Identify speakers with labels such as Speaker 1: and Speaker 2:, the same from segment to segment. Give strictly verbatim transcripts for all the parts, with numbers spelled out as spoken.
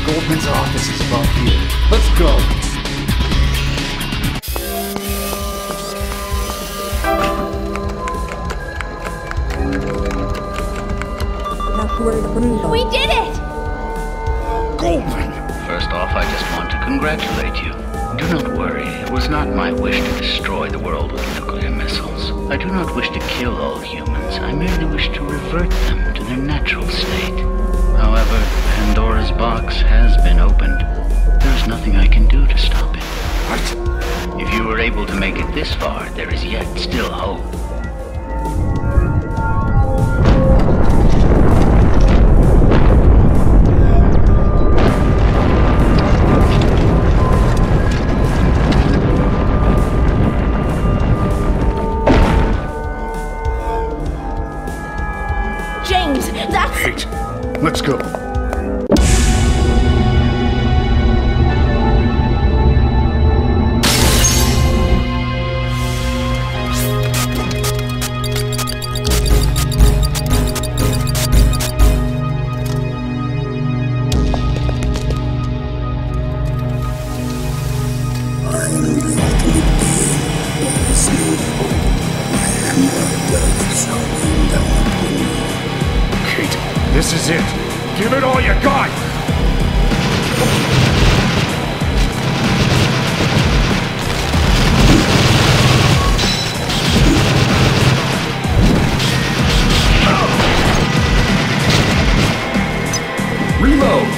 Speaker 1: Goldman's office is above here. Let's go.
Speaker 2: We did it!
Speaker 1: Goldman!
Speaker 3: First off, I just want to congratulate you. Do not worry, it was not my wish to destroy the world with nuclear missiles. I do not wish to kill all humans, I merely wish to revert them to their natural state. However, Pandora's box has been opened. There's nothing I can do to stop it.
Speaker 1: What?
Speaker 3: If you were able to make it this far, there is yet still hope.
Speaker 2: James, that's...
Speaker 1: Kate, let's go. This is it. Give it all you got! Reload!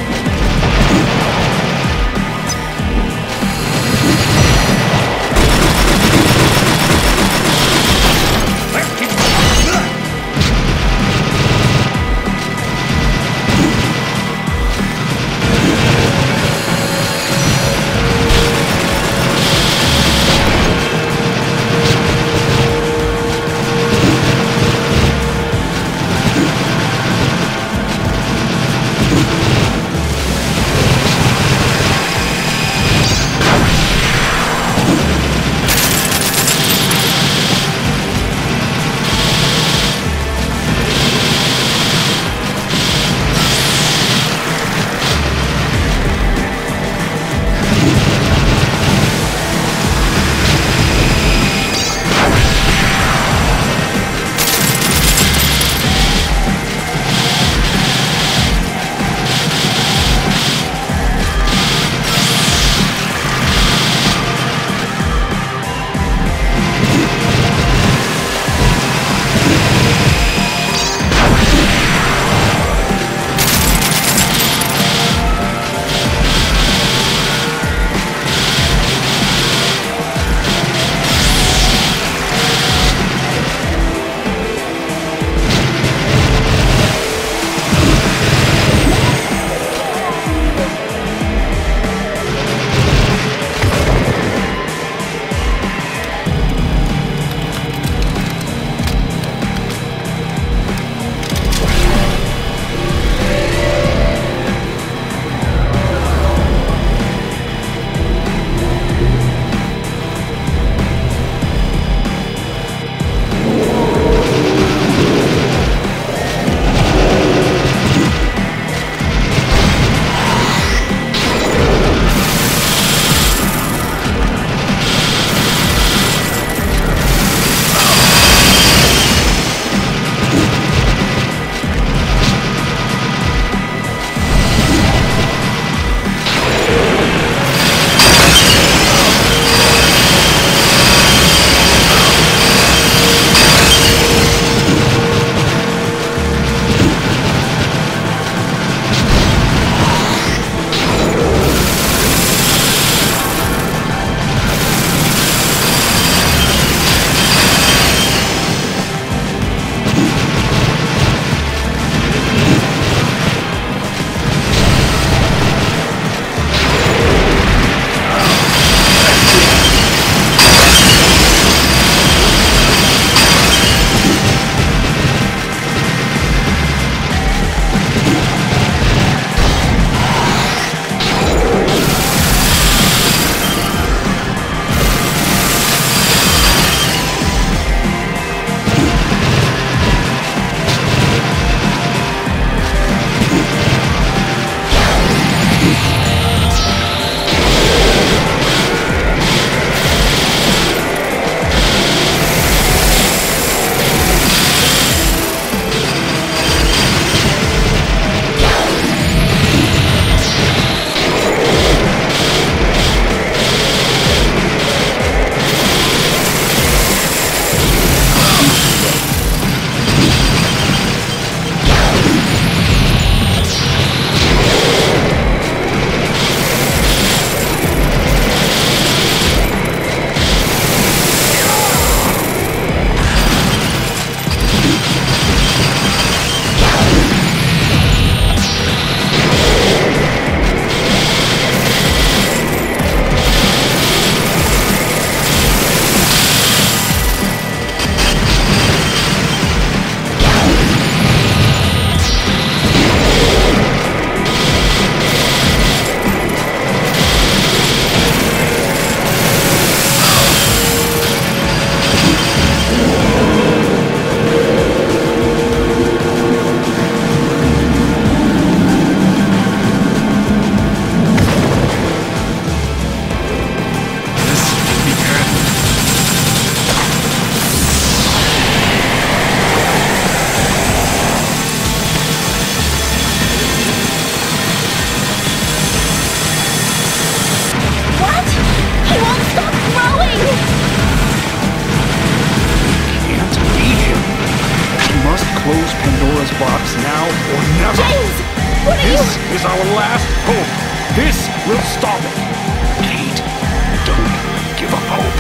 Speaker 1: This is our last hope. This will stop it. Kate, don't give up hope.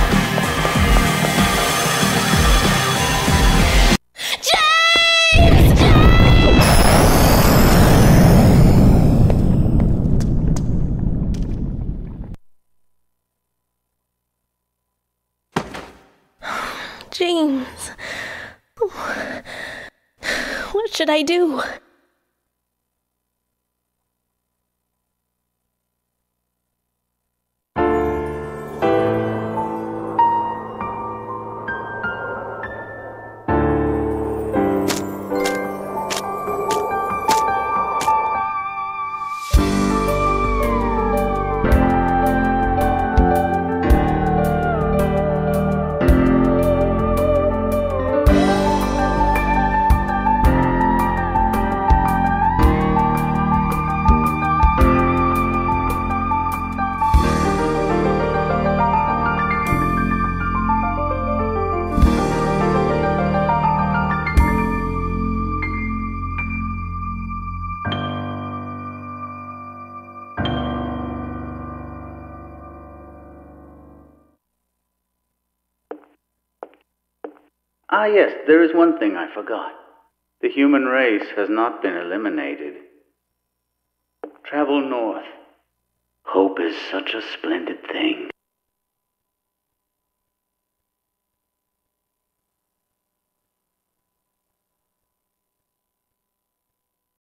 Speaker 2: James. What should I do?
Speaker 3: Ah, yes, there is one thing I forgot. The human race has not been eliminated. Travel north. Hope is such a splendid thing.